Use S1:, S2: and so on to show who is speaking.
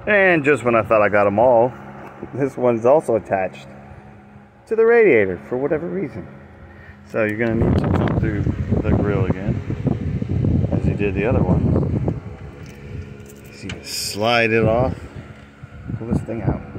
S1: And just when I thought I got them all, this one's also attached to the radiator for whatever reason. So you're going to need to come through the grill again, as you did the other one. So you can slide it off, pull this thing out.